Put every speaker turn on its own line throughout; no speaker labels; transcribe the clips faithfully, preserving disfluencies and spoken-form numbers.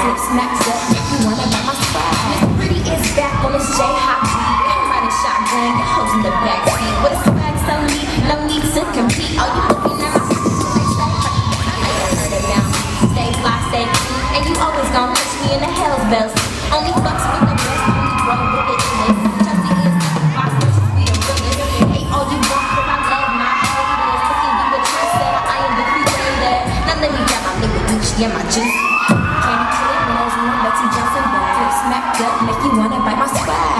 Flip smacks up, make you wanna buy my swag. Miss Pretty is back on this J-Hop beat. I'm riding shotgun, got hoes in the backseat. With a swag so neat, no need to compete. All you looking at my stay fly, stay cute, and you always gon' catch me in the hell's bells. Only fucks with the best, only grow with it. Chelsea is not the boss, but just be a realist. Hate all you want, but I love my haters. Looking you a trendsetter, I am the creator. Now let me grab my Louis Gucci and my juice. Candy to the nose, and I'm Betsy Johnson bag. Flip smacked up, make you wanna buy my swag.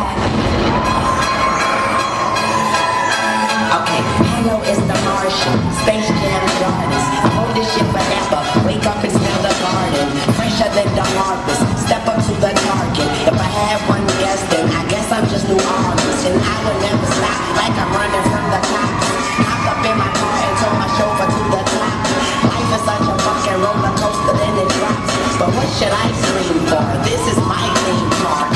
Okay, hello, it's the Martian, Space Jam Jordans. I hold this shit forever, wake up and smell the garden. Fresher than the harvest, step up to the target. If I had one guess, then I guess I'm just New Orleans. And I will never stop, like I'm running from the cops. Hopped up in my car and told my chauffeur to the top. Life is such a fucking roller coaster, then it drops. But what should I scream for? This is my theme park.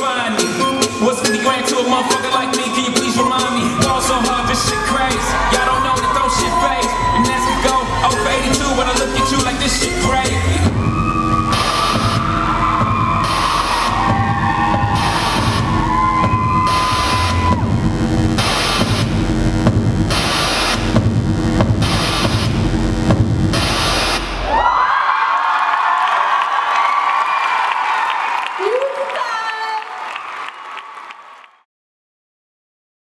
What's fifty grand to a motherfucker like me? Can you please remind me? Ball so hard, this shit crazy. Y'all don't